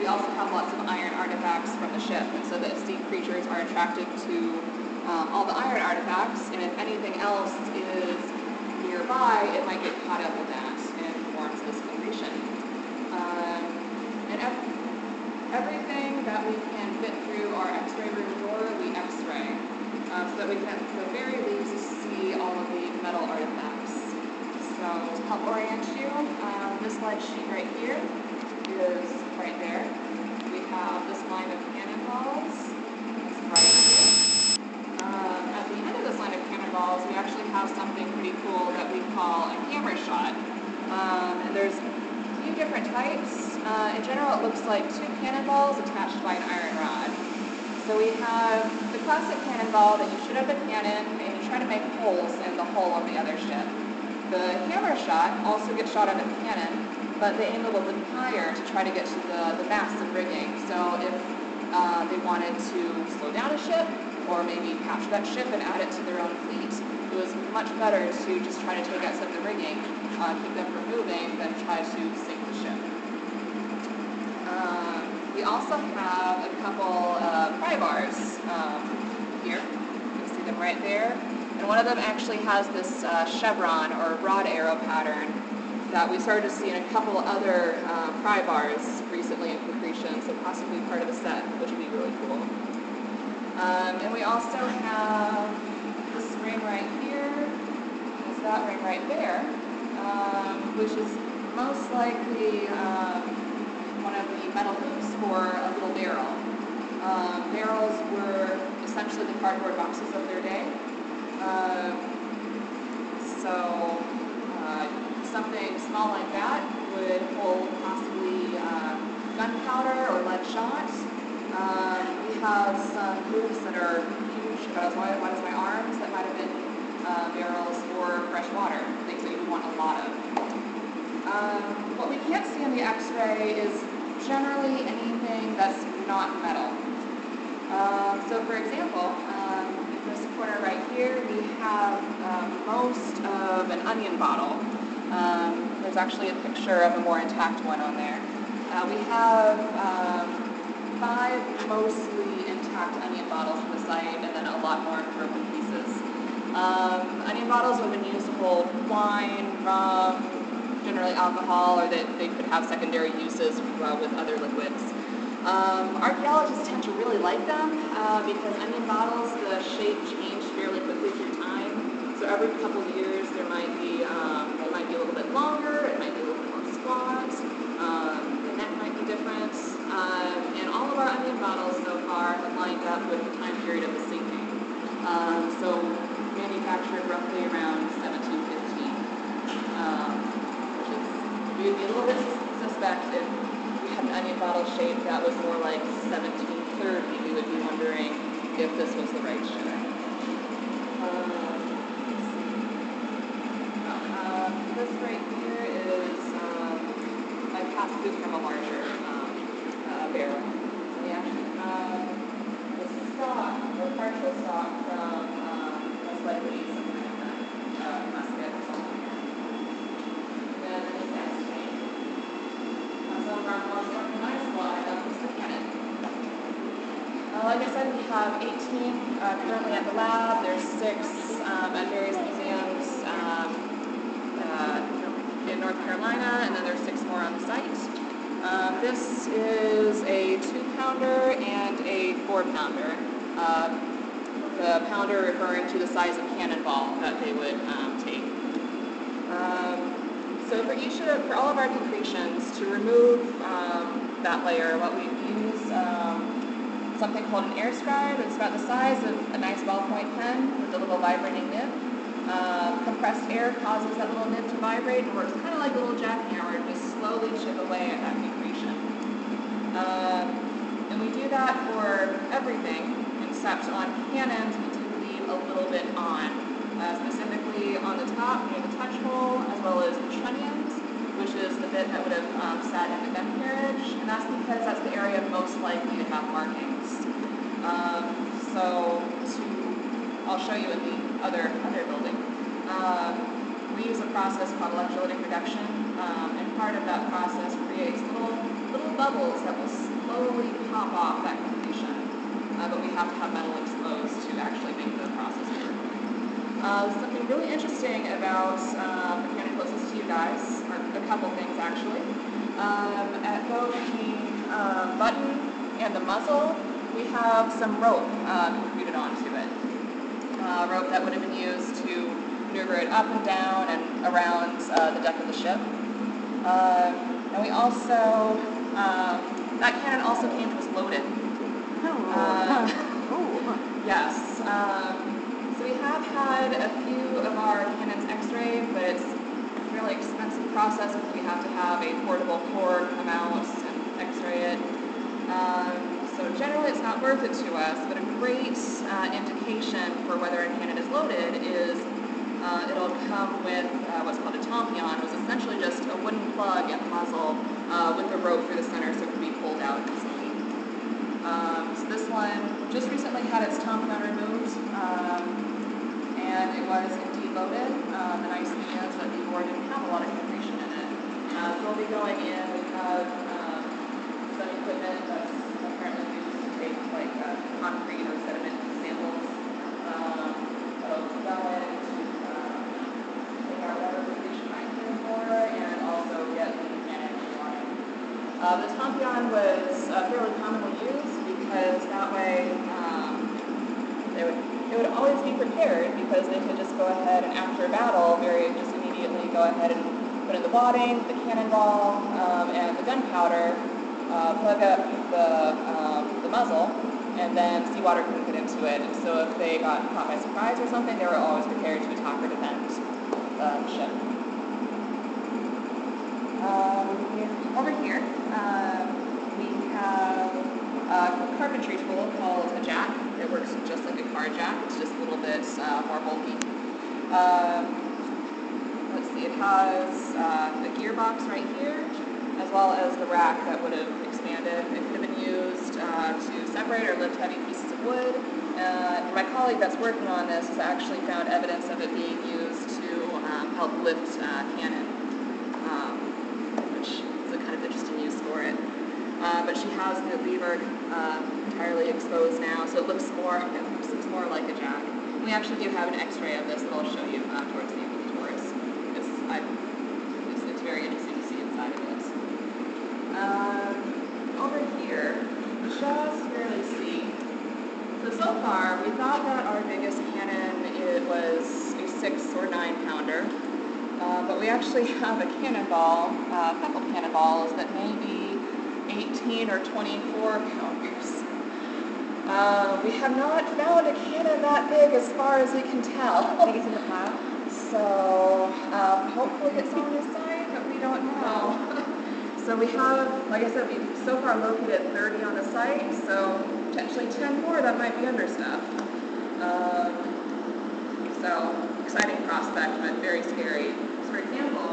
we also have lots of iron artifacts from the ship, and so the sea creatures are attracted to all the iron artifacts, and if anything else is nearby, it might get caught up in that and forms this secretion. And everything that we can fit through our X-ray room door, we X-ray, so that we can at the very least see all of the metal artifacts. So to help orient you, this lead sheet right here is right there. We have this line of cannonballs. It's right here. At the end of this line of cannonballs, we actually have something pretty cool that we call a hammer shot. And there's a few different types. In general, it looks like two cannonballs attached by an iron rod. So we have the classic cannonball that you shoot up a cannon and you try to make holes in the hull of the other ship. The hammer shot also gets shot out of the cannon, but they aim a little bit higher to try to get to the masts and rigging. So if they wanted to slow down a ship, or maybe capture that ship and add it to their own fleet, it was much better to just try to take out some of the rigging, keep them from moving, than try to sink the ship. We also have a couple pry bars here. You can see them right there. And one of them actually has this chevron or rod arrow pattern that we started to see in a couple other pry bars recently in concretion, so possibly part of the set, which would be really cool. And we also have this ring right here, there's that ring right there, which is most likely one of the metal hoops for a little barrel. Barrels were essentially the cardboard boxes of their day. So something small like that would hold possibly gunpowder or lead shot. We have some hoops that are huge, about as wide as my arms, that might have been barrels for fresh water, things that you would want a lot of. What we can't see in the X-ray is generally anything that's not metal. So for example, in this corner right here, we have most of an onion bottle. There's actually a picture of a more intact one on there. We have 5 mostly intact onion bottles on the site, and then a lot more broken pieces. Onion bottles have been used to hold wine, rum, generally alcohol, or that they could have secondary uses with other liquids. Archaeologists tend to really like them because onion bottles, the shape changed fairly quickly through time. So every couple of years there might be it might be a little bit longer, it might be a little bit more squat, the neck might be different, and all of our onion bottles so far have lined up with the time period of the sinking. So manufactured roughly around 1715. We would be a little bit suspect if we had an onion bottle shape that was more like 1730. We would be wondering if this was the right ship. This right here is a cast boot from a larger barrel. We actually have the stock, or partial stock, from most likely some kind of musket or something. And then this next thing. Some of our more organized line is the cannon. Like I said, we have 18 currently at the lab. There's 6 at various museums in North Carolina, and then there's 6 more on the site. This is a 2-pounder and a 4-pounder. The pounder referring to the size of cannonball that they would take. So for all of our concretions, to remove that layer, what we use something called an air scribe. It's about the size of a nice ballpoint pen with a little vibrating nib. Compressed air causes that little nib to vibrate and works kind of like a little jackhammer, just slowly chip away at that concretion. And we do that for everything, except on cannons we do leave a little bit on, specifically on the top near the touch hole, as well as the trunnions, which is the bit that would have sat in the gun carriage, and that's because that's the area most likely to have markings. I'll show you in the other building. We use a process called electrolytic reduction, and part of that process creates little bubbles that will slowly pop off that completion. But we have to have metal exposed to actually make the process work. Something really interesting about the cannon closest to you guys, or a couple things actually. At both the button and the muzzle, we have some rope contributed onto it. Rope that would have been used to maneuver it up and down and around the deck of the ship. And we also, that cannon also came to us loaded. Yes. So we have had a few of our cannons x-rayed, but it's a really expensive process because we have to have a portable cord come out and x-ray it. So generally it's not worth it to us, but a great indication for whether a cannon is loaded is it'll come with what's called a tompion. It was essentially just a wooden plug and muzzle with a rope through the center so it can be pulled out easily. So this one just recently had its tompion removed, and it was indeed loaded. The nice thing is that the ore didn't have a lot of inflation in it. So we'll be going in. We have some equipment that's apparently used to take like concrete or sediment samples. So we'll go in to take out whatever completion I'm here for, and also get the cannon running. The tompion was fairly commonly used because that way they would always be prepared, because they could just go ahead and after a battle just immediately go ahead and put in the wadding, the cannonball, and the gunpowder, plug up the muzzle, and then seawater couldn't get into it. And so if they got caught by surprise or something, they were always prepared to attack or defend the ship. Over here, we have a carpentry tool called a jack. It works just like a car jack, it's just a little bit more bulky. Let's see, it has the gearbox right here, as well as the rack that would have expanded. It could have been used to separate or lift heavy pieces of wood. My colleague that's working on this has actually found evidence of it being used to help lift cannon, which is a kind of interesting use for it. But she has the lever entirely exposed now, so it looks more like a jack. We actually do have an x-ray of this that I'll show you towards the end of the tours. It's very interesting to see inside of it. Over here, just barely see. So far, we thought that our biggest cannon, it was a 6 or 9 pounder, but we actually have a cannonball, a couple cannonballs that may be 18 or 24 pounders. We have not found a cannon that big as far as we can tell. I think it's in the pile. So hopefully it's on this side, but we don't know. So we have, like I said, we've so far located 30 on the site, so potentially 10 more that might be under stuff. So exciting prospect, but very scary. So for example,